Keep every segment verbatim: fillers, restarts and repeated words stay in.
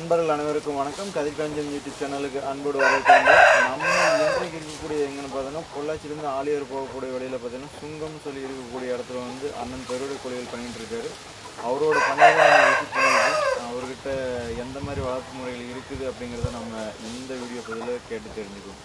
நண்பர்கள் அனைவருக்கும் வணக்கம். கதிர்காஞ்சம் யூடியூப் சேனலுக்கு அன்போடு வரவேற்கிறோம். நம்ம இன்றைக்கு இருக்கக்கூடிய எங்கன்னு பார்த்தோன்னா பொள்ளாச்சியிலேருந்து ஆலியார் போகக்கூடிய வழியில் பார்த்தீங்கன்னா சுங்கம்னு சொல்லி இருக்கக்கூடிய இடத்துல வந்து அண்ணன் பெருவுடை கோழிகள் பண்ணிகிட்டு இருக்காரு. அவரோட பணியை நம்ம விசிட் பண்ணியிருக்கோம். அவர்கிட்ட எந்த மாதிரி வளர்ப்பு முறைகள் இருக்குது அப்படிங்கிறத நம்ம இந்த வீடியோ பதில் கேட்டு தெரிஞ்சுக்குவோம்.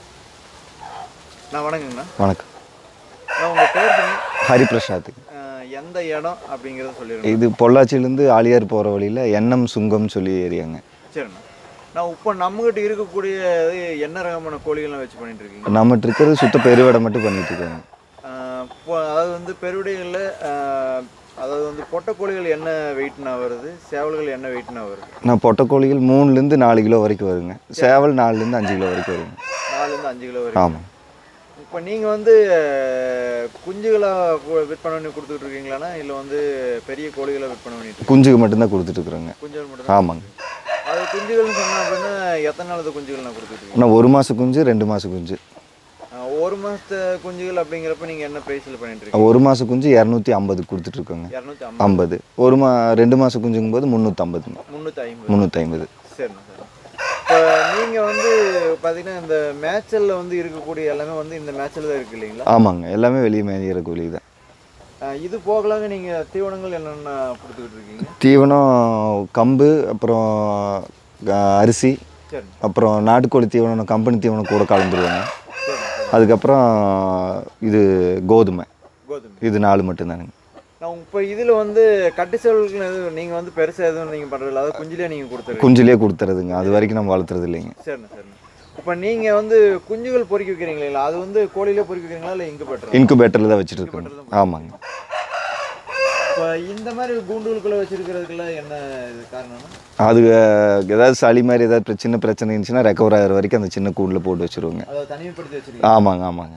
நான் வணக்கங்கண்ணா. வணக்கம். நான் உங்கள் பேர் பண்ணி ஹரிபிரசாத். எந்த இடம் அப்படிங்கிறத சொல்லிடுறேன். இது பொள்ளாச்சியிலேருந்து ஆலியார் போகிற வழியில் என்எம் சுங்கம்னு சொல்லி ஏரியாங்க. சரிண்ணா. நான் இப்போ நம்மகிட்ட இருக்கக்கூடிய என்ன ரகமான கோழிகள்லாம் வச்சு பண்ணிட்டு இருக்கீங்க? நம்மகிட்ட இருக்கிறது சுத்த பெருவடை மட்டும் பண்ணிட்டு இருக்காங்க. இப்போ அதாவது வந்து பெருவிடைகளில் அதாவது வந்து பொட்டை கோழிகள் என்ன வெயிட்னா வருது, சேவல்கள் என்ன வெயிட்னா வருது? நான் பொட்டை கோழிகள் மூணுலேருந்து நாலு கிலோ வரைக்கும் வருங்க. சேவல் நாலுலேருந்து அஞ்சு கிலோ வரைக்கும் வருங்க. நாலுலேருந்து அஞ்சு கிலோ வரைக்கும். ஆமாம். இப்போ நீங்கள் வந்து குஞ்சுகளாக விற்பனை பண்ணி கொடுத்துட்டு இருக்கீங்களாண்ணா, இல்லை வந்து பெரிய கோழிகளை விற்பனை பண்ணிட்டு? குஞ்சுக்கு மட்டும்தான் கொடுத்துட்ருக்குறோங்க. குஞ்சுகள் மட்டும்? ஆமாங்க. அது குஞ்சுகள்னு சொன்னால் அப்படின்னா எத்தனை நாள் குஞ்சுகள் நான் கொடுத்துட்டு? நான் ஒரு மாதம் குஞ்சு, ரெண்டு மாதம் குஞ்சு. ஒரு மாதத்து குஞ்சுகள் அப்படிங்கிறப்ப நீங்கள் என்ன ப்ரைஸில் பண்ணிட்டு இருக்கீங்க? ஒரு மாதம் குஞ்சு இரநூத்தி ஐம்பது கொடுத்துட்ருக்கோங்க. இரநூத்தி ஐம்பது. ஒரு மா ரெண்டு மாதம் குஞ்சுங்கும் போது முந்நூற்றம்பதுங்க. முந்நூற்றி ஐம்பது முந்நூற்றி ஐம்பது. சரிண்ணா. சார் இப்போ நீங்கள் வந்து பார்த்தீங்கன்னா இந்த மேட்சலில் வந்து இருக்கக்கூடிய எல்லாமே வந்து இந்த மேட்சில் தான் இருக்குது இல்லைங்களா? ஆமாங்க, எல்லாமே வெளியே மேய்கிற கோழி தான். இது போகலாங்க நீங்கள் தீவனங்கள் என்னென்ன கொடுத்துக்கிட்டு இருக்கீங்க? தீவனம் கம்பு, அப்புறம் அரிசி, அப்புறம் நாட்டுக்கோழி தீவனம் கம்பெனி தீவனம் கூட கலந்துருவாங்க. அதுக்கப்புறம் இது கோதுமை. கோதுமை இது நாலு மட்டும்தானுங்க. நான் இப்போ இதில் வந்து கட்டு சேவல்கள் எதுவும் நீங்கள் வந்து பெருசாக எதுவும் நீங்கள் பண்ணுறதில்ல, அதாவது குஞ்சிலே நீங்கள் கொடுத்துருங்க? குஞ்சிலே கொடுத்துறதுங்க. அது வரைக்கும் நம்ம வளர்த்துறது இல்லைங்க. சரிண்ணா. சரிண்ணா. இப்போ நீங்கள் வந்து குஞ்சுகள் பொறுக்கி வைக்கிறீங்களா, அது வந்து கோழியிலே பொறுக்கி வைக்கிறீங்களா இல்லை இன்குபேட்டர்? இன்குபேட்டரில் தான் வச்சுட்டு இருக்கோங்க. ஆமாங்க. இப்போ இந்த மாதிரி கூண்டுகளுக்குள்ளே வச்சுருக்கிறதுக்குலாம் என்ன இது காரணம்னா? அது ஏதாவது சளி மாதிரி ஏதாவது சின்ன பிரச்சனை இருந்துச்சுன்னா ரெக்கவர் ஆகிற வரைக்கும் அந்த சின்ன கூண்டில் போட்டு வச்சுருவோங்க. அதை தனிமைப்படுத்தி வச்சுருக்கீங்க? ஆமாங்க. ஆமாங்க.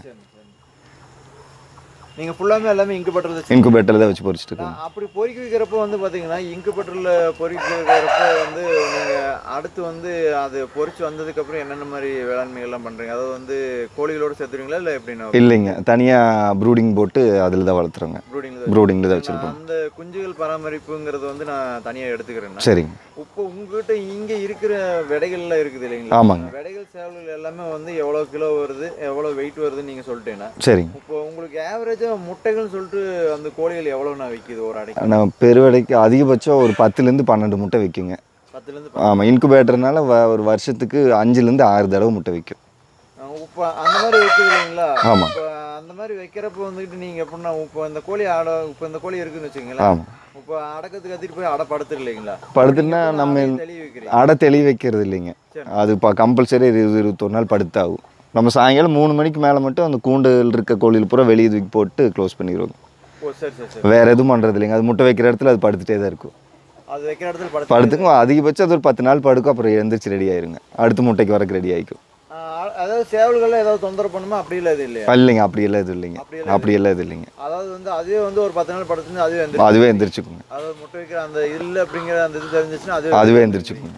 நீங்கள் ஃபுல்லாமே எல்லாமே இன்குபேட்டரில் வச்சு? இன்குபேட்டரில் தான் வச்சு பொறிச்சிட்டு இருக்கோம். அப்படி பொறுக்கி வைக்கிறப்போ வந்து பார்த்தீங்கன்னா இன்குபேட்டரில் பொறுக்கி வைக்கிறப்போ வந்து நீங்கள் அடுத்து வந்து அது பொறிச்சு வந்ததுக்கப்புறம் என்னென்ன மாதிரி வேளாண்மைகள்லாம் பண்ணுறீங்க? அதாவது வந்து கோழிகளோடு சேர்த்துருவீங்களா இல்லை எப்படின்னா? இல்லைங்க, தனியாக ப்ரூடிங் போட்டு அதில் தான் வளர்த்துறோங்க. ப்ரூடிங்கில் ப்ரூடிங்கில் தான் வச்சுருப்போம். அந்த குஞ்சுகள் பராமரிப்புங்கிறது வந்து நான் தனியாக எடுத்துக்கிறேன். சரிங்க. இப்போ உங்ககிட்ட இங்கே இருக்கிற விடைகள்லாம் இருக்குது இல்லைங்களா? ஆமாங்க. விடைகள் சேவல்கள் எல்லாமே வந்து எவ்வளோ கிலோ வருது, எவ்வளோ வெயிட் வருதுன்னு நீங்கள் சொல்லிட்டேன்னா? சரிங்க. இப்போ உங்களுக்கு ஆவரேஜாக முட்டைகள் சொல்லிட்டு அந்த கோழிகள் எவ்வளோ நான் விற்கிது ஒரு அடைக்கு? நான் பெருவடைக்கு அதிகபட்சம் ஒரு பத்துலேருந்து பன்னெண்டு முட்டை விற்குங்க. பத்துலேருந்து? ஆமாம். இன்குபேட்டர்னால ஒரு வருஷத்துக்கு அஞ்சுலேருந்து ஆறு தடவை முட்டை விற்கும். இப்போ அந்த மாதிரி வைக்கிறது இல்லைங்களா? ஆமாம். இப்போ அந்த மாதிரி வைக்கிறப்ப வந்துட்டு நீங்கள் எப்படின்னா இப்போ இந்த கோழி அடை இப்போ இந்த கோழி இருக்குதுன்னு வச்சுக்கோங்களேன். ஆமாம். இப்போ அடக்கத்துக்கு கத்திட்டு போய் அடை படுத்துரு இல்லைங்களா? படுத்துன்னா நம்ம அடை தெளிவு வைக்கிறது இல்லைங்க. அது இப்போ கம்பல்சரி இருபது இருபத்தொரு நாள் படுத்தாகும். நம்ம சாயங்காலம் மூணு மணிக்கு மேலே மட்டும் அந்த கூண்டில் இருக்க கோழியில் பூரா வெளியே தூக்கி போட்டு க்ளோஸ் பண்ணிடுவோம். ஓ சரி சரி சரி. வேறு எதுவும் பண்ணுறது இல்லைங்க. அது முட்டை வைக்கிற இடத்துல அது படுத்துகிட்டே தான் இருக்கும். அது வைக்கிற இடத்துல படுத்து படுத்துக்கும். அதிகபட்சம் அது ஒரு பத்து நாள் படுக்கும். அப்புறம் எழுந்திரிச்சு ரெடி ஆயிருங்க. அடுத்த முட்டைக்கு வரக்கு ரெடி ஆகிக்கும். அதாவது சேவல்கள் ஏதாவது தொந்தரவு பண்ணுமா அப்படி இல்லை? இது இல்லையா? இல்லைங்க, அப்படி எல்லாம் இது இல்லைங்க. அப்படி எல்லாம் இது இல்லைங்க. அதாவது வந்து அதுவே வந்து ஒரு பத்து நாள் படுத்து அதுவே அதுவே எந்திரிச்சுக்குங்க. அதாவது முட்டை வைக்கிற அந்த இல்லை அப்படிங்கிற அந்த இது தெரிஞ்சிச்சுன்னா அதுவே அதுவே எந்திரிச்சுக்குங்க.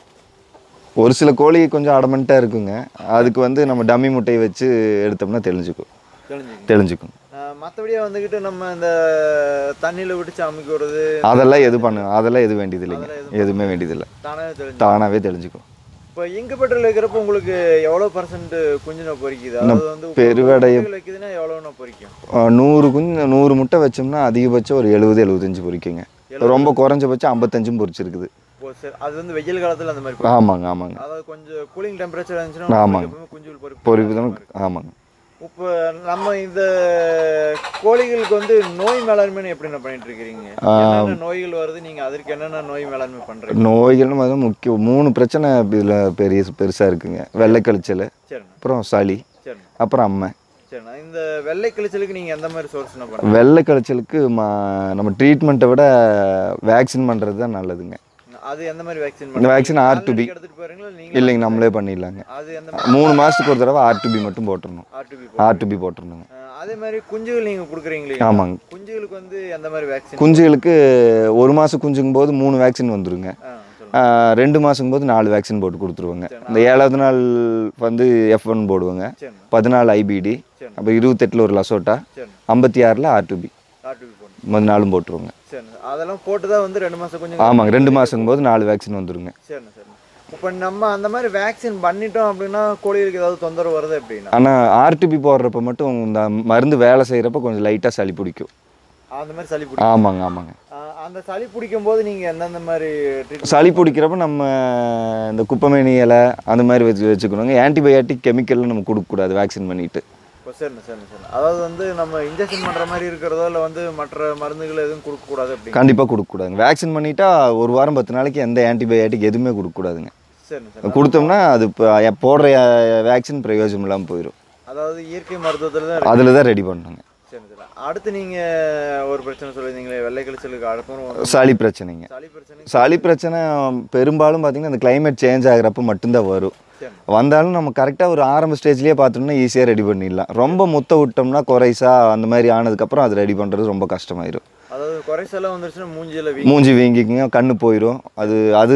ஒரு சில கோழி கொஞ்சம் அடமெண்ட்டாக இருக்குங்க. அதுக்கு வந்து நம்ம டம்மி முட்டையை வச்சு எடுத்தோம்னா தெளிஞ்சுக்கும். தெளிஞ்சுக்கும். மற்றபடியே வந்துக்கிட்டு நம்ம இந்த தண்ணியில் விட்டு அமைக்க விடுறது அதெல்லாம் எது பண்ண அதெல்லாம் எது வேண்டியது இல்லைங்க. எதுவுமே வேண்டியதில்லை. தானாகவே தெரிஞ்சு தானாகவே தெளிஞ்சுக்கும். இப்போ இன்குபேட்டரில் இருக்கிறப்ப உங்களுக்கு எவ்வளோ பர்சன்ட் குஞ்சுனா பொறிக்குது? அதாவது வந்து பெருவடைய வைக்குதுன்னா எவ்வளோனா பொறிக்கும்? நூறு குஞ்சு நூறு முட்டை வச்சோம்னா அதிகபட்சம் ஒரு எழுபது எழுபத்தஞ்சு பொறிக்குங்க. ரொம்ப குறைஞ்சபட்சம் ஐம்பத்தஞ்சும் பொறிச்சிருக்குது. ஓ சரி. அது வந்து வெயில் காலத்தில் அந்த மாதிரி? ஆமாங்க. ஆமாங்க. அதாவது கொஞ்சம் கூலிங் டெம்பரேச்சர் இருந்துச்சுன்னா ஆமாங்க குஞ்சுகள் பொறி பொறிப்பு தான். ஆமாங்க. இப்போ நம்ம இந்த கோழிகளுக்கு வந்து நோய் மேலாண்மை எப்படி என்ன பண்ணிட்டு இருக்கிறீங்க? என்னென்ன நோய்கள் வருது, நீங்கள் அதற்கு என்னென்ன நோய் மேலாண்மை பண்ணுறீங்க? நோய்கள்னு பார்த்தா முக்கியம் மூணு பிரச்சனை இதில் பெரிய பெருசாக இருக்குங்க. வெள்ளை கழிச்சல், அப்புறம் சளி, அப்புறம் அம்மை. சரிண்ணா. இந்த வெள்ளை கழிச்சலுக்கு நீங்கள் எந்த மாதிரி சோர்ஸ் என்ன பண்ணுறீங்க? வெள்ளை கழிச்சலுக்கு நம்ம ட்ரீட்மெண்ட்டை விட வேக்சின் பண்ணுறது தான் நல்லதுங்க. அது எந்த மாதிரி வேக்சின்? இந்த வேக்சின் ஆர் டு பி இல்லைங்க, நம்மளே பண்ணிடலாங்க. மூணு மாதத்துக்கு ஒரு தடவை ஆர் டு பி மட்டும் போட்டுடணும். ஆர் டு பி போட்டுருணுங்க. அதே மாதிரி குஞ்சுகள் நீங்கள் கொடுக்குறீங்களே? ஆமாங்க. குஞ்சுகளுக்கு வந்து எந்த மாதிரி வேக்சின்? குஞ்சுகளுக்கு ஒரு மாதம் குஞ்சுங்கும் போது மூணு வேக்சின் வந்துருங்க. ரெண்டு மாதங்கும் போது நாலு வேக்சின் போட்டு கொடுத்துருவாங்க. இந்த ஏழாவது நாள் வந்து எஃப் ஒன் போடுவாங்க, பதினாலு ஐபிடி, அப்புறம் இருபத்தெட்டில் ஒரு லசோட்டா, ஐம்பத்தி ஆறில் ஆர் டு பி நாலும் போட்டுருவாங்க. சரி. அதெல்லாம் போட்டு தான் வந்து ரெண்டு மாதம் கொஞ்சம்? ஆமாங்க. ரெண்டு மாதங்கும் போது நாலு வேக்சின் வந்துருங்க. சரிண்ணா. சரிண்ணா. இப்போ நம்ம அந்த மாதிரி வேக்சின் பண்ணிட்டோம் அப்படின்னா கோழிகளுக்கு ஏதாவது தொந்தரவு வருது அப்படின்னா? ஆனால் ஆர்டிபி போடுறப்ப மட்டும் இந்த மருந்து வேலை செய்கிறப்ப கொஞ்சம் லைட்டாக சளி பிடிக்கும். அந்த மாதிரி சளி பிடிக்கும்? ஆமாங்க ஆமாங்க. அந்த சளி பிடிக்கும் போது நீங்கள் எந்தெந்த மாதிரி சளி பிடிக்கிறப்ப நம்ம இந்த குப்பைமேனி இலை அந்த மாதிரி வச்சு வச்சுக்கணுங்க. ஆன்டிபயோட்டிக் கெமிக்கல்லாம் நம்ம கொடுக்கக்கூடாது வேக்சின் பண்ணிவிட்டு. சரிண்ணா சரிண்ணா சரி. அதாவது வந்து நம்ம இன்ஜெக்ஷன் பண்ணுற மாதிரி இருக்கிறதோ இல்லை வந்து மற்ற மருந்துகள் எதுவும் கொடுக்கக்கூடாது அப்படி? கண்டிப்பாக கொடுக்கக்கூடாதுங்க. வேக்சின் பண்ணிட்டா ஒரு வாரம் பத்து நாளைக்கு எந்த ஆன்டிபயோட்டிக் எதுவுமே கொடுக்கக்கூடாதுங்க. சரிண்ணா சரி. கொடுத்தோம்னா அது இப்போ போடுற வேக்சின் பிரயோஜனம் இல்லாமல் போயிடும். அதாவது இயற்கை மருத்துவத்தில் தான் அதில் தான் ரெடி பண்ணுங்க. சரி சரி. அடுத்து நீங்கள் ஒரு பிரச்சனை சொல்லியிருந்தீங்களே வெள்ளை கழிச்சலுக்கு அடுப்பும் சளி பிரச்சனைங்க. சளி பிரச்சனை சளி பிரச்சனை பெரும்பாலும் பார்த்தீங்கன்னா அந்த கிளைமேட் சேஞ்ச் ஆகிறப்ப மட்டும்தான் வரும். வந்தாலும் நம்ம கரெக்டாக ஒரு ஆரம்ப ஸ்டேஜ்லேயே பார்த்தோம்னா ஈஸியாக ரெடி பண்ணிடலாம். ரொம்ப முத்த விட்டோம்னா குறைசா அந்த மாதிரி ஆனதுக்கப்புறம் அது ரெடி பண்ணுறது ரொம்ப கஷ்டமாயிடும். அதாவது குறைசெல்லாம் வந்துருச்சுன்னா மூஞ்சியில் மூஞ்சி வீங்கிக்குங்க, கண்ணு போயிடும். அது அது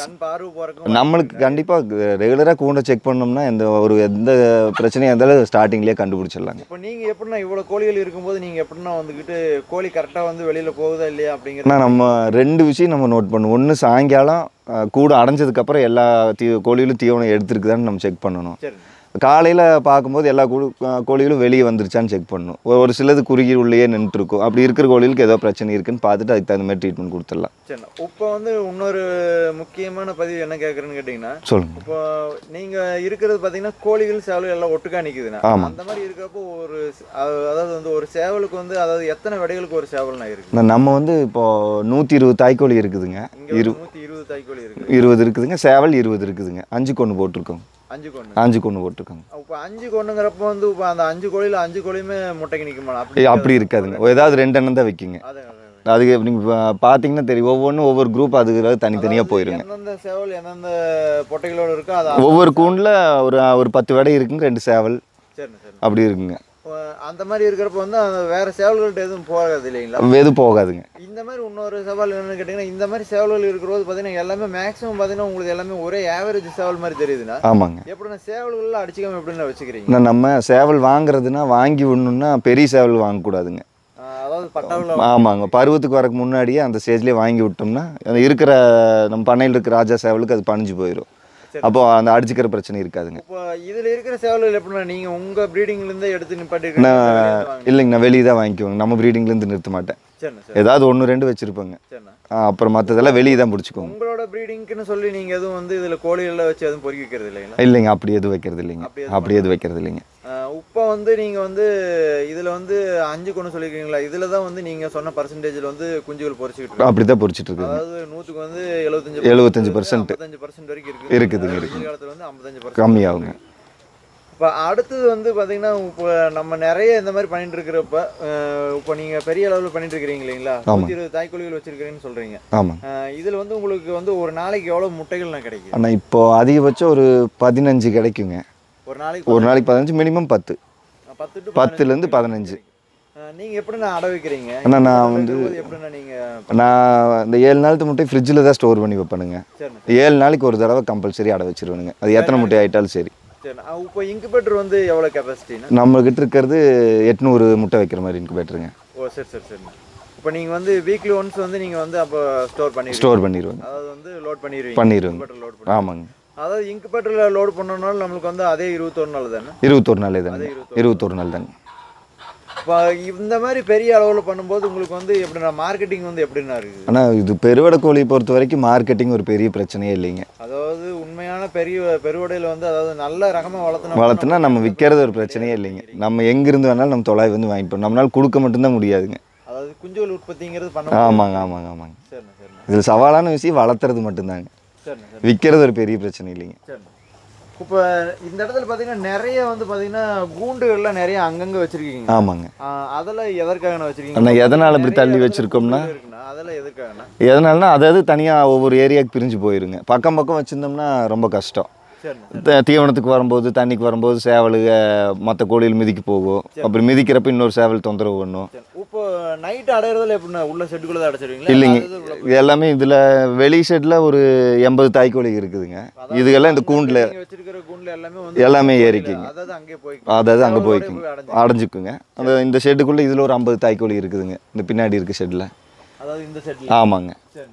நம்மளுக்கு கண்டிப்பாக ரெகுலராக கூண்டை செக் பண்ணோம்னா எந்த ஒரு எந்த பிரச்சனையாக இருந்தாலும் ஸ்டார்டிங்லேயே கண்டுபிடிச்சிடலாங்க. இப்போ நீங்கள் எப்படின்னா இவ்வளோ கோழிகள் இருக்கும்போது நீங்கள் எப்படின்னா வந்துக்கிட்டு கோழி கரெக்டாக வந்து வெளியில் போகுதா இல்லையா அப்படிங்கிறத நம்ம ரெண்டு விஷயம் நம்ம நோட் பண்ணுவோம். ஒன்று சாயங்காலம் கூட அடைஞ்சதுக்கப்புறம் எல்லா தீ கோழிகளும் தீவனம் எடுத்துருக்குதான்னு நம்ம செக் பண்ணணும். காலையில் பார்க்கும்போது எல்லா கோழி கோழிகளும் வெளியே வந்துருச்சான்னு செக் பண்ணணும். ஒரு சிலது குறுகி உள்ளேயே நின்றுருக்கும். அப்படி இருக்கிற கோழிகளுக்கு ஏதோ பிரச்சனை இருக்குன்னு பார்த்துட்டு அதுக்கு தகுந்த மாதிரி ட்ரீட்மெண்ட் கொடுத்துடலாம். சரி. இப்போ வந்து இன்னொரு முக்கியமான பதிவு என்ன கேட்குறேன்னு கேட்டிங்கன்னா, சொல்லுங்கள். இப்போ நீங்கள் இருக்கிறது பார்த்தீங்கன்னா கோழிகள் சேவல் எல்லாம் ஒட்டுக்கா நிற்குதுன்னா அந்த மாதிரி இருக்கிறப்போ ஒரு அதாவது வந்து ஒரு சேவலுக்கு வந்து அதாவது எத்தனை விடைகளுக்கு ஒரு சேவல்னா இருக்குது? நம்ம வந்து இப்போது நூற்றி இருபது தாய்க்கோழி இருக்குதுங்க. இரு நூற்றி இருபது தாய்க்கோழி இருக்குது. இருபது இருக்குதுங்க. சேவல் இருபது இருக்குதுங்க. அஞ்சு கொண்டு போட்டிருக்கோம். அஞ்சு கொண்டு அஞ்சு கொண்டு போட்டிருக்காங்க. இப்போ அஞ்சு கொண்டுங்கிறப்போ வந்து இப்போ அந்த அஞ்சு கோழியில் அஞ்சு கோழியுமே முட்டைக்கு நிற்குமா? அப்படி அப்படி இருக்காதுங்க. ஏதாவது ரெண்டு எண்ணம் தான் வைக்கிங்க. அதுக்கு நீங்கள் பார்த்தீங்கன்னா தெரியும், ஒவ்வொன்றும் ஒவ்வொரு குரூப் அதுக்கு தனித்தனியாக போயிருங்க. எந்தெந்த சேவல் எந்தெந்த பொட்டைகளோடு இருக்கோ அது ஒவ்வொரு கூண்டில் ஒரு ஒரு பத்து விடை இருக்குங்க, ரெண்டு சேவல். சரி சரி. அப்படி இருக்குங்க. அந்த மாதிரி இருக்கிறப்ப வந்து அந்த வேற சேவல்கள்ட்ட எதுவும் போகாது இல்லைங்களா? எதுவும் போகாதுங்க. இந்த மாதிரி இன்னொரு சவால் என்னன்னு கேட்டிங்கன்னா, இந்த மாதிரி சேவல்கள் இருக்கிறது பார்த்தீங்கன்னா எல்லாமே மேக்ஸிமம் பார்த்தீங்கன்னா உங்களுக்கு எல்லாமே ஒரே ஆவரேஜ் சேவல் மாதிரி தெரியுதுன்னா ஆமாங்க. எப்படின்னா சேவல்கள்லாம் அடிச்சுக்காம எப்படின்னா வச்சுக்கிறீங்க? நம்ம சேவல் வாங்குறதுன்னா வாங்கி விடணும்னா பெரிய சேவல் வாங்கக்கூடாதுங்க. அதாவது பட்டாவில் ஆமாங்க. பருவத்துக்கு வரக்கு முன்னாடியே அந்த ஸ்டேஜ்லேயே வாங்கி விட்டோம்னா இருக்கிற நம்ம பண்ணையில் இருக்கிற ராஜா சேவலுக்கு அது பணிஞ்சு போயிடும். அப்போ அந்த அடிச்சுக்கிற பிரச்சனை இருக்காதுங்க. இப்போ இதில் இருக்கிற சேவல்கள் எப்படின்னா நீங்கள் உங்கள் ப்ரீடிங்லேருந்தே எடுத்து நிப்பாட்டி? இல்லைங்க, நான் வெளியே தான் வாங்கிக்குவேங்க. நம்ம ப்ரீடிங்லேருந்து நிறுத்த மாட்டேன். ஏதாவது ஒன்று ரெண்டு வச்சுருப்பேங்க. அப்புறம் மற்றதெல்லாம் வெளியே தான் பிடிச்சிக்கோங்க. உங்களோட ப்ரீடிங்க்குன்னு சொல்லி நீங்கள் எதுவும் வந்து இதில் கோழிகளில் வச்சு எதுவும் பொறுக்கி வைக்கிறது இல்லைங்களா? இல்லைங்க, அப்படி எதுவும் வைக்கிறது இல்லைங்க. அப்படி எதுவும் வைக்கிறது இல்லைங்க. இப்போ வந்து நீங்கள் வந்து இதில் வந்து அஞ்சு கொண்டு சொல்லியிருக்கீங்களா? இதில் தான் வந்து நீங்கள் சொன்ன பர்சன்டேஜில் வந்து குஞ்சுகள் பொறிச்சிக்கிட்டு அப்படி தான் பொறிச்சிட்டு இருக்கு. அதாவது நூற்றுக்கு வந்து எழுபத்தஞ்சு எழுபத்தஞ்சு பர்சன்ட் ஐம்பத்தஞ்சு பர்சன்ட் வரைக்கும் இருக்குது இருக்குதுங்க. இருக்குது. காலத்தில் வந்து ஐம்பத்தஞ்சு பர்சன்ட் கம்மியாகுங்க. இப்போ அடுத்தது வந்து பார்த்தீங்கன்னா இப்போ நம்ம நிறைய இந்த மாதிரி பண்ணிட்டு இருக்கிறப்ப இப்போ நீங்கள் பெரிய அளவில் பண்ணிட்டு இருக்கிறீங்க இல்லைங்களா? நூற்றி இருபது தாய்க்கோழிகள் வச்சிருக்கிறீங்கன்னு சொல்கிறீங்க. ஆமாம். இதில் வந்து உங்களுக்கு வந்து ஒரு நாளைக்கு எவ்வளோ முட்டைகள்லாம் கிடைக்கும்? ஆனால் இப்போ அதிகபட்சம் ஒரு பதினஞ்சு கிடைக்குங்க. ஒரு நாளைக்கு ஒரு நாளைக்கு பதினஞ்சு, மினிமம் பத்து. பத்து டு பத்துலேருந்து பதினஞ்சு. நீங்கள் எப்படிண்ணா அடை வைக்கிறீங்க? ஆனால் நான் வந்து எப்படின்னா நீங்கள் நான் இந்த ஏழு நாளுக்கு முட்டை ஃப்ரிட்ஜில் தான் ஸ்டோர் பண்ணி வைப்பேனுங்க. ஏழு நாளைக்கு ஒரு தடவை கம்பல்சரி அடை வச்சிருவேனுங்க. அது எத்தனை முட்டை ஆகிட்டாலும் சரி. சரி. இப்போ இன்குபேட்டர் வந்து எவ்வளோ கெப்பாசிட்டினா? நம்மக்கிட்ட இருக்கிறது எட்நூறு முட்டை வைக்கிற மாதிரி இன்குபேட்டருங்க. ஓ சரி சரி சரி. இப்போ நீங்கள் வந்து வீக்லி ஒன்ஸ் வந்து நீங்கள் வந்து அப்போ ஸ்டோர் பண்ணி ஸ்டோர் பண்ணிடுவாங்க. அதாவது வந்து லோட் பண்ணிடுவீங்க? பண்ணிடுவாங்க. லோட் பண்ணி ஆமாங்க. அதாவது இன்குபேட்டரில் லோட் பண்ணனால நம்மளுக்கு வந்து அதே இருபத்தொரு நாள் தானே? இருபத்தொரு நாளே தானே. இருபத்தொரு நாள் தாங்க. இப்போ இந்த மாதிரி பெரிய அளவில் பண்ணும்போது உங்களுக்கு வந்து எப்படின்னா மார்க்கெட்டிங் வந்து எப்படின்னா இருக்குது? ஆனால் இது பெருவடை கோழியை பொறுத்த வரைக்கும் மார்க்கெட்டிங் ஒரு பெரிய பிரச்சனையே இல்லைங்க. அதாவது உண்மையான பெரிய பெருவடையில் வந்து அதாவது நல்ல ரகமாக வளர்த்துனா வளர்த்துனா நம்ம விற்கிறது ஒரு பிரச்சனையே இல்லைங்க. நம்ம எங்கேருந்து வேணாலும் நம்ம தொலைவு வந்து வாங்கிப்போம். நம்மளால் கொடுக்க மட்டும்தான் முடியாதுங்க. அதாவது குஞ்சுகள் உற்பத்திங்கிறது பண்ண. ஆமாங்க ஆமாங்க ஆமாங்க. சரி சரி. இதில் சவாலான விஷயம் வளர்த்துறது மட்டும்தாங்க. சரி. விற்கிறது ஒரு பெரிய பிரச்சனை இல்லைங்க. சரி. இப்போ இந்த இடத்துல பார்த்தீங்கன்னா நிறைய வந்து பார்த்தீங்கன்னா கூண்டுகள்லாம் நிறைய அங்கங்கே வச்சுருக்கீங்க. ஆமாங்க. அதெல்லாம் எதற்காக வச்சுருக்கீங்க? ஆனால் எதனால் அப்படி தள்ளி வச்சுருக்கோம்னா அதெல்லாம் எதற்காகண்ணா? எதனால்னா அதாவது தனியாக ஒவ்வொரு ஏரியாவுக்கு பிரிஞ்சு போயிருங்க. பக்கம் பக்கம் வச்சுருந்தோம்னா ரொம்ப கஷ்டம். தீவனத்துக்கு வரும்போது தண்ணிக்கு வரும்போது சேவலுக மற்ற கோழியில் மிதிக்க போகும். அப்புறம் மிதிக்கிறப்ப இன்னொரு சேவல் தொந்தரவு பண்ணும். இப்போ நைட்டு அடையிறதுல எப்படின்னா உள்ள ஷெட்டுக்குள்ளே தான் அடைச்சிருவீங்களா? இல்லைங்க, இது எல்லாமே இதில் வெளி ஷெட்டில் ஒரு எண்பது தாய்க்கோழி இருக்குதுங்க. இதுக்கெல்லாம் இந்த கூண்டில் வச்சிருக்கிற கூண்டில் எல்லாமே வந்து எல்லாமே ஏறிக்குங்க. அதாவது அங்கே போய் அதாவது அங்கே போய்க்குங்க, அடைஞ்சிக்குங்க. அந்த இந்த ஷெட்டுக்குள்ளே இதில் ஒரு ஐம்பது தாய்க்கோழி இருக்குதுங்க இந்த பின்னாடி இருக்க ஷெட்டில். அதாவது இந்த ஷெட்டில். ஆமாங்க.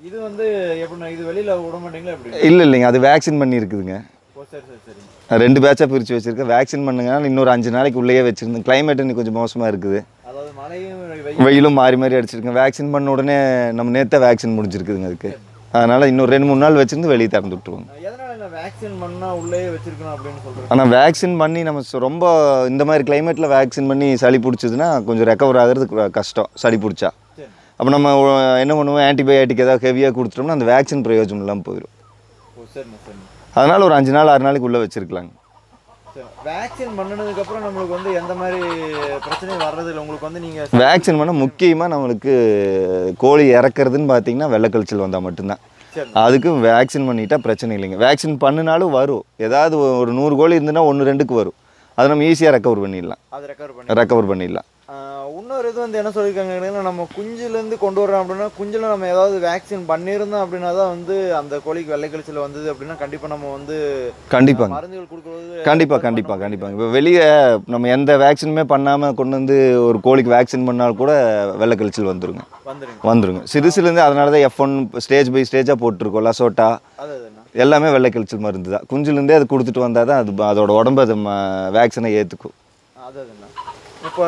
இது வந்து எப்படின்னா இது வெளியில் விட மாட்டீங்களா எப்படி? இல்லை இல்லைங்க, அது வேக்சின் பண்ணி இருக்குதுங்க. ஓ சரி சரி சரி. ரெண்டு பேட்சாக பிரித்து வச்சுருக்கேன். வேக்சின் பண்ணுங்க இன்னொரு அஞ்சு நாளைக்கு உள்ளேயே வச்சுருந்தேன். கிளைமேட் இன்னும் கொஞ்சம் மோசமாக இருக்குது, அதாவது மழையும் வெயிலும் மாறி மாறி அடிச்சிருக்கேன். வேக்சின் பண்ண உடனே நம்ம நேற்று வேக்சின் முடிஞ்சிருக்குதுங்க அதுக்கு. அதனால் இன்னொரு ரெண்டு மூணு நாள் வச்சுருந்து வெளியே திறந்து விட்ருவோங்க. எதனால் வேக்சின் பண்ணால் உள்ளே வச்சுருக்கணும் அப்படின்னு சொல்கிறேன். ஆனால் வேக்சின் பண்ணி நம்ம சொ- ரொம்ப இந்த மாதிரி கிளைமேட்டில் வேக்சின் பண்ணி சளி பிடிச்சதுன்னா கொஞ்சம் ரெக்கவர் ஆகிறது கஷ்டம். சளி பிடிச்சா அப்போ நம்ம என்ன பண்ணுவோம், ஆன்டிபயோட்டிக் ஏதாவது ஹெவியாக கொடுத்துட்டோம்னா அந்த வேக்சின் பிரயோஜனம் இல்லாமல் போயிடும். ஓ சரிண்ணா சரிண்ணா. அதனால் ஒரு அஞ்சு நாள் ஆறு நாளைக்கு உள்ளே வச்சுருக்கலாங்க. சரி, வேக்சின் பண்ணினதுக்கப்புறம் நம்மளுக்கு வந்து எந்த மாதிரி பிரச்சனையும் வர்றதில்லை உங்களுக்கு வந்து நீங்கள் வேக்சின் பண்ண முக்கியமாக நம்மளுக்கு கோழி இறக்குறதுன்னு பார்த்தீங்கன்னா வெள்ளைக்கழிச்சல் வந்தால் மட்டும்தான். சரி. அதுக்கு வேக்சின் பண்ணிட்டா பிரச்சனை இல்லைங்க. வேக்சின் பண்ணினாலும் வரும், ஏதாவது ஒரு நூறு கோழி இருந்துன்னா ஒன்று ரெண்டுக்கு வரும். அதை நம்ம ஈஸியாக ரெக்கவர் பண்ணிடலாம். அதை ரெக்கவர் பண்ணி ரெக்கவர் பண்ணிடலாம். இன்னொரு இது வந்து என்ன சொல்லியிருக்காங்க, நம்ம குஞ்சுலேருந்து கொண்டு வரோம் அப்படின்னா குஞ்சில் நம்ம ஏதாவது வேக்சின் பண்ணியிருந்தோம் அப்படின்னா தான் வந்து அந்த கோழிக்கு வெள்ளை கழிச்சல் வந்தது அப்படின்னா கண்டிப்பாக நம்ம வந்து கண்டிப்பாங்க மருந்துகள் கொடுக்குறது கண்டிப்பாக கண்டிப்பாக கண்டிப்பாங்க. இப்போ வெளியே நம்ம எந்த வேக்சினுமே பண்ணாமல் கொண்டு வந்து ஒரு கோழிக்கு வேக்சின் பண்ணால் கூட வெள்ளை கழிச்சல் வந்துருங்க வந்துருங்க வந்துருங்க சிறுசுலேருந்து. அதனால தான் எஃப் ஒன் ஸ்டேஜ் பை ஸ்டேஜாக போட்டிருக்கோம். லசோட்டா எல்லாமே வெள்ளை கழிச்சல் மருந்து தான். குஞ்சுலேருந்தே அது கொடுத்துட்டு வந்தால் தான் அது அதோட உடம்பு அது வேக்சினை ஏற்றுக்கும். அதுண்ணா இப்போ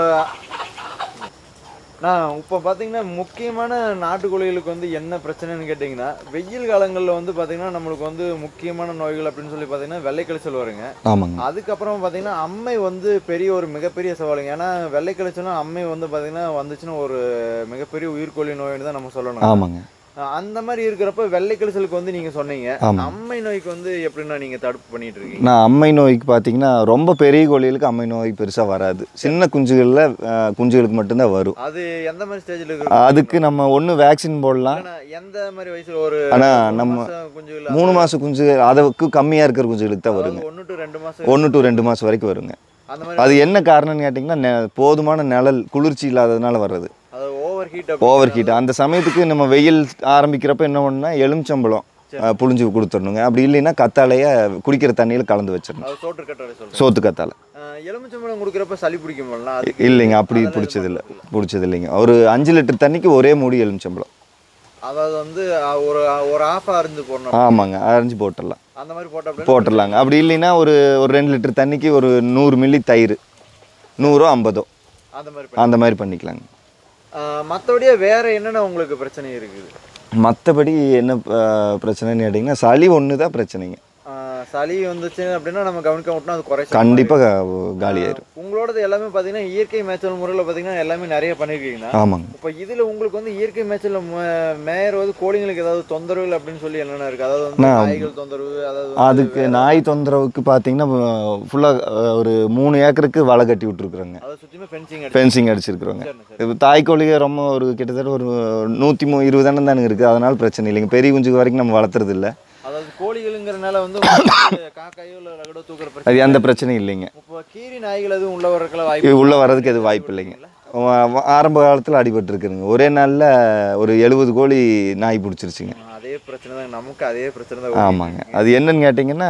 நான் இப்போ பார்த்தீங்கன்னா முக்கியமான நாட்டுக்கோழிகளுக்கு வந்து என்ன பிரச்சனைன்னு கேட்டிங்கன்னா, வெயில் காலங்களில் வந்து பார்த்தீங்கன்னா நம்மளுக்கு வந்து முக்கியமான நோய்கள் அப்படின்னு சொல்லி பார்த்தீங்கன்னா வெள்ளை கழிச்சல் வருங்க. ஆமாங்க. அதுக்கப்புறம் பார்த்தீங்கன்னா அம்மை வந்து பெரிய ஒரு மிகப்பெரிய சவாலுங்க. ஏன்னா வெள்ளை கழிச்சல்னா அம்மை வந்து பார்த்தீங்கன்னா வந்துச்சுன்னா ஒரு மிகப்பெரிய உயிர்கோழி நோய்னு தான் நம்ம சொல்லணும். ஆமாங்க. அந்த மாதிரி இருக்கிறப்ப வெள்ளை கழிச்சலுக்கு வந்து நீங்கள் சொன்னீங்க, அம்மை நோய்க்கு வந்து எப்படின்னா நீங்கள் தடுப்பு பண்ணிட்டு இருக்கீங்க? நான் அம்மை நோய்க்கு பார்த்தீங்கன்னா ரொம்ப பெரிய கோழிகளுக்கு அம்மை நோய் பெருசாக வராது. சின்ன குஞ்சுகளில் குஞ்சுகளுக்கு மட்டும்தான் வரும். அது எந்த மாதிரி ஸ்டேஜில் இருக்கு? அதுக்கு நம்ம ஒன்று வேக்சின் போடலாம். எந்த மாதிரி வயசுல ஒரு ஆனால் நம்ம குஞ்சுகள் மூணு மாதம் குஞ்சு அதுக்கு கம்மியாக இருக்கிற குஞ்சுகளுக்கு தான் வருங்க. ஒன்று டு ரெண்டு மாதம் ஒன்று டு ரெண்டு மாதம் வரைக்கும் வருங்க. அந்த மாதிரி அது என்ன காரணம்னு கேட்டிங்கன்னா போதுமான நிழல் குளிர்ச்சி இல்லாததுனால வர்றது. அது ஓவர் ஹீட் ஓவர் ஹீட். அந்த சமயத்துக்கு நம்ம வெயில் ஆரம்பிக்கிறப்ப என்ன பண்ணணும்னா எலுமிச்சம்பழம் புளிஞ்சு கொடுத்துடணுங்க. அப்படி இல்லைன்னா கத்தாழைய குடிக்கிற தண்ணியில் கலந்து வச்சிடணும். சோற்று கத்தாழை சொல்றேன். சோத்து கத்தாழை. எலுமிச்சம்பழம் கொடுக்குறப்ப சளி பிடிக்கும்ல? இல்லைங்க, அப்படி பிடிச்சதில்லை பிடிச்சது இல்லைங்க. ஒரு அஞ்சு லிட்டர் தண்ணிக்கு ஒரே மூடி எலுமிச்சம்பழம். அதாவது வந்து ஒரு ஒரு ஆஃப் அரிஞ்சு போடணும். ஆமாங்க, அரிஞ்சு போட்டுடலாம். அந்த மாதிரி போட்ட போட்டுடலாங்க. அப்படி இல்லைன்னா ஒரு ஒரு ரெண்டு லிட்டர் தண்ணிக்கு ஒரு நூறு மில்லி தயிர், நூறோ ஐம்பதோ அந்த மாதிரி அந்த மாதிரி பண்ணிக்கலாங்க. மற்றபடியே வேற என்னென்ன உங்களுக்கு பிரச்சனை இருக்குது? மற்றபடி என்ன பிரச்சனைன்னு கேட்டிங்கன்னா சளி ஒன்று தான் பிரச்சனைங்க. சளி வந்துச்சு அப்படின்னா நம்ம கவனிக்க மாட்டோம், அது குறை கண்டிப்பாக காலியாயிரும். உங்களோடது எல்லாமே பார்த்தீங்கன்னா இயற்கை மேய்ச்சல் முறையில் பார்த்தீங்கன்னா எல்லாமே நிறைய பண்ணியிருக்கீங்கன்னா. ஆமாங்க. இப்போ இதில் உங்களுக்கு வந்து இயற்கை மேய்ச்சல் மேயர் வந்து கோழிங்களுக்கு ஏதாவது தொந்தரவுகள் அப்படின்னு சொல்லி என்னென்ன இருக்குது? அதாவது வந்து நாய்கள் தொந்தரவு, அதாவது அதுக்கு நாய் தொந்தரவுக்கு பார்த்தீங்கன்னா ஃபுல்லாக ஒரு மூணு ஏக்கருக்கு வலை கட்டி விட்டுருக்குறோங்க. அதை சுற்றியுமே ஃபென்சிங் ஃபென்சிங் அடிச்சிருக்கிறோங்க. இப்போ தாய்க்கோழியை ரொம்ப ஒரு கிட்டத்தட்ட ஒரு நூற்றி மூ இருபது எண்ணம் தானே இருக்குது. அதனால பிரச்சனை இல்லைங்க. பெரிய குஞ்சுக்கு வரைக்கும் நம்ம வளர்த்துறது இல்லை. அதாவது கோழிகளுங்கிறனால வந்து காக்காயோ இல்லை ரகடோ தூக்குற பிரச்சனை அது எந்த பிரச்சனையும் இல்லைங்க. இப்போ கீரி நாய்கள் எதுவும் உள்ள வரதுக்கு வாய்ப்பு உள்ள வர்றதுக்கு எதுவும் வாய்ப்பு இல்லைங்க. ஆரம்ப காலத்தில் அடிபட்டு இருக்குதுங்க. ஒரே நாளில் ஒரு எழுபது கோழி நாய் பிடிச்சிருச்சுங்க. அதே பிரச்சனை தான் நமக்கு, அதே பிரச்சனை தான். ஆமாங்க. அது என்னன்னு கேட்டிங்கன்னா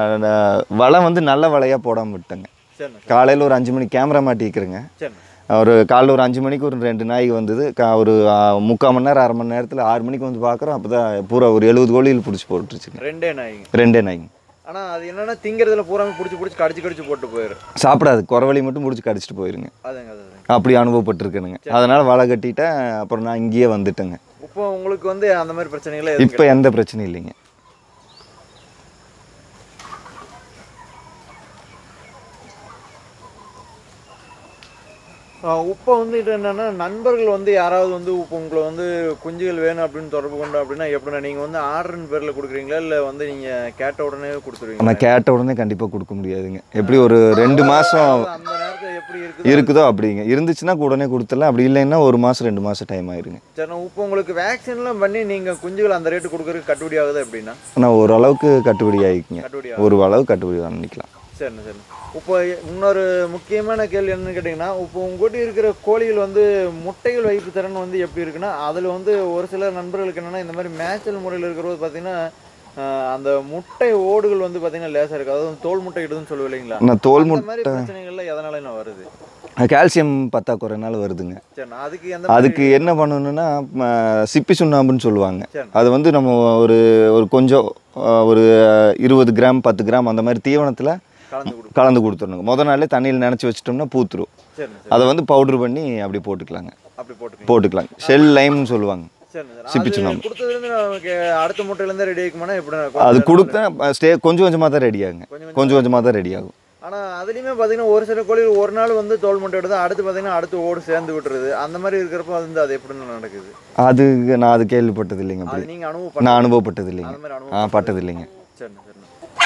வலை வந்து நல்ல வலையாக போடாமல் விட்டேங்க. காலையில் ஒரு அஞ்சு மணி கேமரா மாட்டிக்கிறேங்க. ஒரு காலையில் ஒரு அஞ்சு மணிக்கு ஒரு ரெண்டு நாய்க்கு வந்தது. கா ஒரு முக்கால் மணி நேரம் அரை மணி நேரத்தில் ஆறு மணிக்கு வந்து பார்க்குறோம். அப்போ தான் பூரா ஒரு எழுபது கோழியில் பிடிச்சி போட்டுருச்சுங்க. ரெண்டே நாய்ங்க ரெண்டே நாய்ங்க. ஆனால் அது என்னென்னா திங்கிறதுல பூரா பிடிச்சி பிடிச்சி கடிச்சு கடிச்சு போட்டு போயிடும். சாப்பிடாது, குறவழி மட்டும் பிடிச்சி கடிச்சிட்டு போயிருங்க. அதுங்க அதுங்க அப்படி அனுபவப்பட்டிருக்கேனுங்க. அதனால் வலை கட்டிட்டேன். அப்புறம் நான் இங்கேயே வந்துட்டேங்க. இப்போ உங்களுக்கு வந்து அந்த மாதிரி பிரச்சனைகளே இப்போ எந்த பிரச்சனையும் இல்லைங்க. இப்போ வந்து இது என்னென்னா நண்பர்கள் வந்து யாராவது வந்து இப்போ உங்களை வந்து குஞ்சுகள் வேணும் அப்படின்னு தொடர்பு கொண்டு அப்படின்னா எப்படின்னா நீங்கள் வந்து ஆர்டர்னு பேரில் கொடுக்குறீங்களா இல்லை வந்து நீங்கள் கேட்ட உடனே கொடுத்துருவீங்க? நான் கேட்ட உடனே கண்டிப்பாக கொடுக்க முடியாதுங்க. எப்படி ஒரு ரெண்டு மாதம் அந்த நேரத்தில் எப்படி இருக்குது இருக்குதோ அப்படிங்க. இருந்துச்சுன்னா உடனே கொடுத்துடலாம். அப்படி இல்லைன்னா ஒரு மாதம் ரெண்டு மாதம் டைம் ஆயிருங்க. சரி, இப்போ உங்களுக்கு வேக்சின்லாம் பண்ணி நீங்கள் குஞ்சுகள் அந்த ரேட்டு கொடுக்குறதுக்கு கட்டுப்படி ஆகுது அப்படின்னா? ஆனால் ஓரளவுக்கு கட்டுப்படி ஆகிக்குங்க. கட்டுப்படி ஒரு அளவு கட்டுப்படி பண்ணிக்கலாம். சரிண்ணா சரி. இப்போ இன்னொரு முக்கியமான கேள்வி என்னன்னு கேட்டிங்கன்னா, இப்போ உங்கள்கிட்ட இருக்கிற கோழிகள் வந்து முட்டைகள் வைப்பு திறன் வந்து எப்படி இருக்குன்னா, அதில் வந்து ஒரு சில நண்பர்களுக்கு என்னென்னா இந்த மாதிரி மேய்ச்சல் முறையில் இருக்கிறது பார்த்தீங்கன்னா அந்த முட்டை ஓடுகள் வந்து பார்த்தீங்கன்னா லேசாக இருக்குது. அதாவது தோல் முட்டை இடுதுன்னு சொல்லுவோம் இல்லைங்களா? நான் தோல் முட்டை மாதிரி பிரச்சனைகள்லாம் எதனால என்ன வருது? கால்சியம் பற்றாக்குறைனால வருதுங்க. சரிண்ணா. அதுக்கு எந்த அதுக்கு என்ன பண்ணணும்னா சிப்பி சுண்ணாம்புன்னு சொல்லுவாங்க. அது வந்து நம்ம ஒரு ஒரு கொஞ்சம் ஒரு இருபது கிராம் பத்து கிராம் அந்த மாதிரி தீவனத்தில் கலந்து கொடுத்துடணுங்க. முத நாளே தண்ணியில் நினச்சி வச்சிட்டோம்னா பூத்துரும். அதை வந்து பவுட்ரு பண்ணி அப்படி போட்டுக்கலாங்க. அப்படி போட்டு போட்டுக்கலாங்க. ஷெல் லைம்னு சொல்லுவாங்க. சிப்பி சுண்ணாம்பு அடுத்த முட்டையிலேருந்து ரெடி ஆகுமானா எப்படி? அது கொடுத்தா ஸ்டே கொஞ்சம் கொஞ்சமாக தான் ரெடி ஆகுங்க. கொஞ்சம் கொஞ்சமாக தான் ரெடி ஆகும். ஆனால் அதுலேயுமே பார்த்தீங்கன்னா ஒரு சில கோழிகள் ஒரு நாள் வந்து தோல் முட்டை எடுத்து அடுத்து பார்த்தீங்கன்னா அடுத்து ஓடு சேர்ந்து விட்டுருது. அந்த மாதிரி இருக்கிறப்ப வந்து அது எப்படின்னு நடக்குது? அது நான் அது கேள்விப்பட்டது இல்லைங்க. அப்படி நீங்கள் அனுபவம் நான் அனுபவப்பட்டது இல்லைங்க. ஆ பட்டது இல்லைங்க. சரிண்ணா சரிண்ணா.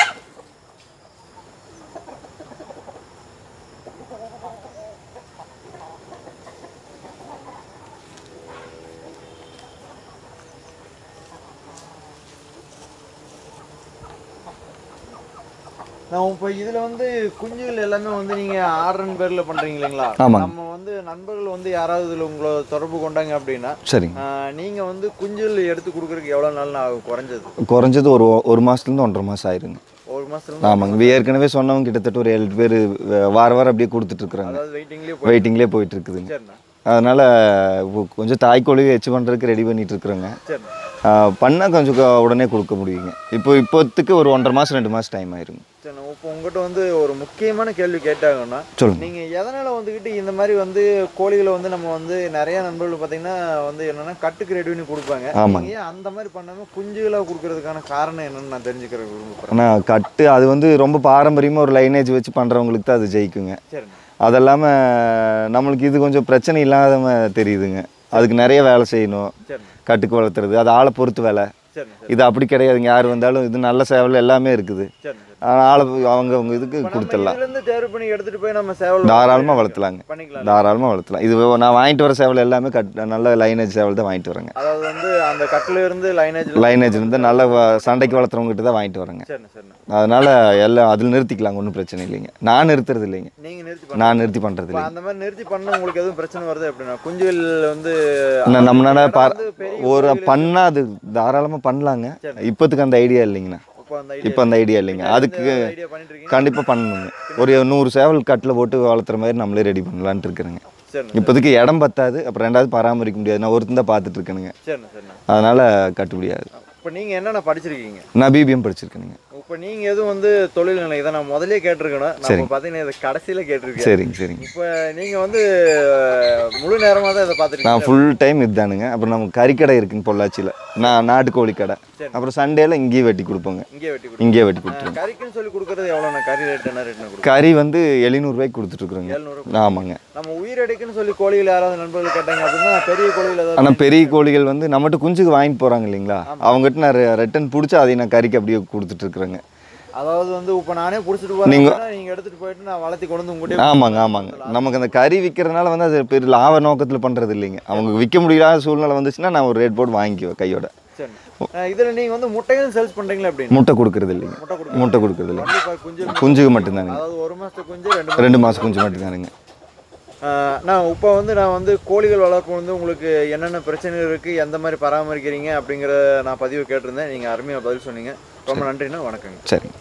நான் இப்போ இதில் வந்து குஞ்சுகள் எல்லாமே வந்து நீங்கள் ஆர்டர் பேரில் பண்ணுறீங்க இல்லைங்களா? நம்ம வந்து நண்பர்கள் வந்து யாராவது இதில் உங்களை தொடர்பு கொண்டாங்க அப்படின்னா சரிங்க, நீங்கள் வந்து குஞ்சுகள் எடுத்து கொடுக்குறதுக்கு எவ்வளோ நாள் ஆகும்? குறைஞ்சது குறைஞ்சது ஒரு ஒரு மாதத்துலேருந்து ஒன்றரை மாதம் ஆயிருங்க. ஒரு மாதத்துல? ஆமாங்க. ஏற்கனவே சொன்னவங்க கிட்டத்தட்ட ஒரு ஏழு பேர் வார வாரம் அப்படியே கொடுத்துட்ருக்குறாங்க. அதாவது வெயிட்டிங்லேயே வெயிட்டிங்லேயே போயிட்டு இருக்குதுங்க. அதனால் கொஞ்சம் தாய்க்கோழி வச்சு பண்ணுறதுக்கு ரெடி பண்ணிட்டு இருக்கிறோங்க. பண்ணால் கொஞ்சம் உடனே கொடுக்க முடியுங்க. இப்போ இப்போத்துக்கு ஒரு ஒன்றரை மாதம் ரெண்டு மாதம் டைம் ஆயிருங்க. சரி, இப்போ உங்கள்கிட்ட வந்து ஒரு முக்கியமான கேள்வி கேட்டாங்கன்னா சொல்லுங்கள். நீங்கள் எதனால் வந்துக்கிட்டு இந்த மாதிரி வந்து கோழிகளை வந்து நம்ம வந்து நிறைய நண்பர்கள் பார்த்தீங்கன்னா வந்து என்னென்னா கட்டுக்கு ரெடி பண்ணி கொடுப்பாங்க. ஆமாங்க. அந்த மாதிரி பண்ணாமல் குஞ்சுகளாக கொடுக்கறதுக்கான காரணம் என்னென்னு நான் தெரிஞ்சுக்கிற விரும்புகிறேன். ஆனால் கட்டு அது வந்து ரொம்ப பாரம்பரியமாக ஒரு லைனேஜ் வச்சு பண்ணுறவங்களுக்கு தான் அது ஜெயிக்குங்க. சரி. அது இல்லாமல் நம்மளுக்கு இது கொஞ்சம் பிரச்சனை இல்லாத தெரியுதுங்க. அதுக்கு நிறைய வேலை செய்யணும். கட்டுக்கு வளர்த்துறது அது ஆளை பொறுத்து வேலை. இது அப்படி கிடையாதுங்க. யார் வந்தாலும் இது நல்ல சேவல் எல்லாமே இருக்குது. ஆளை அவங்க அவங்க இதுக்கு கொடுத்துடலாம். தாராளமாக வளர்த்தலாங்க. தாராளமாக வளர்த்தலாம். இது நான் வாங்கிட்டு வர சேவல் எல்லாமே கட் நல்ல லைனேஜ் சேவல் தான் வாங்கிட்டு வரேங்க. அதாவது வந்து அந்த கட்டில் இருந்து லைனேஜ் லைனேஜ் இருந்து நல்ல சண்டைக்கு வளர்த்துறவங்ககிட்ட தான் வாங்கிட்டு வரேங்க. அதனால எல்லாம் அதில் நிறுத்திக்கலாங்க. ஒன்றும் பிரச்சனை இல்லைங்க. நான் நிறுத்துறது இல்லைங்க. நான் நிறுத்தி பண்ணுறது இல்லை. அந்த மாதிரி நிறுத்தி பண்ண உங்களுக்கு எதுவும் பிரச்சனை வருது அப்படின்னா குஞ்சுகள் வந்து நம்மளால ஒரு பண்ணா அது தாராளமாக பண்ணலாங்க. இப்போத்துக்கு அந்த ஐடியா இல்லைங்கண்ணா. இப்போ அந்த ஐடியா இல்லைங்க. அதுக்கு கண்டிப்பாக பண்ணணுங்க. ஒரு நூறு சேவல் கட்டில் போட்டு வளர்த்துற மாதிரி நம்மளே ரெடி பண்ணலான்ட்டு இருக்கிறேங்க. இப்போதைக்கு இடம் பத்தாது. அப்புறம் ரெண்டாவது பராமரிக்க முடியாது. நான் ஒருத்தன் தான் பார்த்துட்டு இருக்கேனுங்க. அதனால கட்ட முடியாது. இப்போ நீங்கள் என்னென்ன படிச்சிருக்கீங்க? நான் பிபிஎம் படிச்சிருக்கேனுங்க. இப்போ நீங்கள் எதுவும் வந்து தொழில் நிலை இதை நான் முதலே கேட்டிருக்கேன். நான் பார்த்தீங்கன்னா இதை கடைசியில் கேட்டிருக்கேன். சரிங்க சரிங்க. இப்போ நீங்கள் வந்து முழு நேரமாக தான் இதை பார்த்துருக்கீங்க? நான் ஃபுல் டைம் இதுதானுங்க. அப்புறம் நமக்கு கறிக்கடை இருக்குங்க பொள்ளாச்சியில். நான் நாட்டுக்கோழி கடை. அப்புறம் சண்டேல இங்கேயே வெட்டி கொடுப்போங்க. இங்கே வெட்டி இங்கேயே வெட்டி கொடுத்துருவோம். கறிக்குன்னு சொல்லி கொடுக்குறது எவ்வளோண்ணா? கறி ரேட் என்ன ரேட்னா? கறி வந்து எழுநூறுவாய்க்கு கொடுத்துட்ருக்குறோங்க. எழுநூறு. ஆமாங்க. நம்ம உயிரடைக்குன்னு சொல்லி கோழிகள் யாராவது நண்பர்கள் கேட்டாங்க அப்படின்னா பெரிய கோழிகள் ஏதாவது? ஆனால் பெரிய கோழிகள் வந்து நம்மகிட்ட குஞ்சுக்கு வாங்கிட்டு போகிறாங்க இல்லைங்களா? அவங்ககிட்ட நான் ரிட்டன் பிடிச்சி அதை நான் கறிக்கு அப்படியே கொடுத்துட்ருக்குறேங்க. அதாவது வந்து இப்போ நானே பிடிச்சிட்டு போகிறேன், நீங்கள் நீங்கள் எடுத்துகிட்டு போயிட்டு நான் வளர்த்தி கொண்டு வந்து உங்கள்கிட்ட. ஆமாங்க ஆமாங்க. நமக்கு அந்த கறி விற்கிறதுனால வந்து அது பெரிய லாப நோக்கத்தில் பண்ணுறது இல்லைங்க. அவங்க விற்க முடியாத சூழ்நிலை வந்துச்சுன்னா நான் ஒரு ரேட் போட்டு வாங்கிக்குவேன் கையோட. சரி. இதில் நீங்கள் வந்து முட்டைகள் சேல்ஸ் பண்ணுறீங்களா? எப்படி? முட்டை கொடுக்குறது இல்லைங்க. முட்டை கொடுக்குறது இல்லைங்க. குஞ்சுக்கு மட்டும்தானுங்க. அதாவது ஒரு மாதத்துக்கு குஞ்சு ரெண்டு ரெண்டு மாதம் குஞ்சு மட்டும்தானுங்க. நான் இப்போ வந்து நான் வந்து கோழிகள் வளர்ப்பு வந்து உங்களுக்கு என்னென்ன பிரச்சனைகள் இருக்குது, எந்த மாதிரி பராமரிக்கிறீங்க அப்படிங்கிற நான் பதிவு கேட்டிருந்தேன். நீங்கள் அருமையாக பதில் சொன்னீங்க. ரொம்ப நன்றிண்ணா. வணக்கங்க. சரி.